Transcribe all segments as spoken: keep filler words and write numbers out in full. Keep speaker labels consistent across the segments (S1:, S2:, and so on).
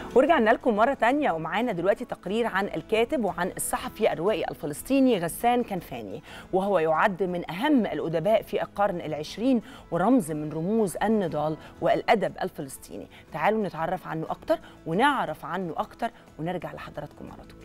S1: ورجعنا لكم مرة تانية ومعانا دلوقتي تقرير عن الكاتب وعن الصحفي الروائي الفلسطيني غسان كنفاني، وهو يعد من أهم الأدباء في القرن العشرين ورمز من رموز النضال والأدب الفلسطيني. تعالوا نتعرف عنه أكتر ونعرف عنه أكتر ونرجع لحضراتكم على طول.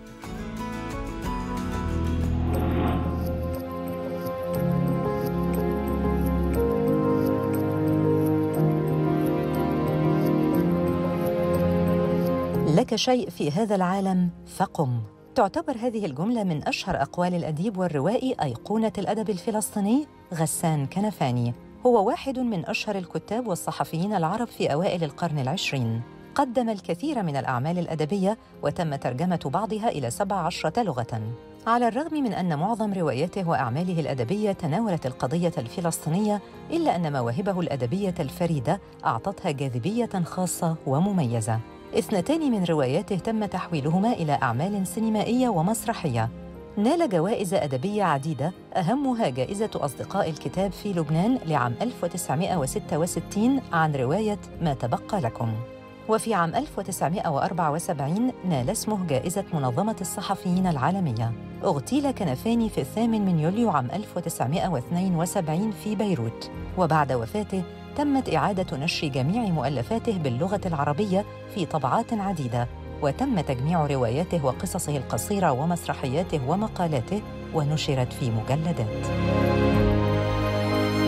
S2: لك شيء في هذا العالم فقم. تعتبر هذه الجملة من أشهر أقوال الأديب والروائي أيقونة الأدب الفلسطيني غسان كنفاني. هو واحد من أشهر الكتاب والصحفيين العرب في أوائل القرن العشرين. قدم الكثير من الأعمال الأدبية وتم ترجمة بعضها إلى سبع عشرة لغة. على الرغم من أن معظم رواياته وأعماله الأدبية تناولت القضية الفلسطينية، إلا أن مواهبه الأدبية الفريدة أعطتها جاذبية خاصة ومميزة. اثنتان من رواياته تم تحويلهما إلى أعمال سينمائية ومسرحية. نال جوائز أدبية عديدة، أهمها جائزة أصدقاء الكتاب في لبنان لعام ألف وتسعمائة وستة وستين عن رواية ما تبقى لكم. وفي عام ألف وتسعمائة وأربعة وسبعين نال اسمه جائزة منظمة الصحفيين العالمية. اغتيل كنفاني في الثامن من يوليو عام ألف وتسعمائة واثنين وسبعين في بيروت، وبعد وفاته تمت إعادة نشر جميع مؤلفاته باللغة العربية في طبعات عديدة، وتم تجميع رواياته وقصصه القصيرة ومسرحياته ومقالاته ونشرت في مجلدات.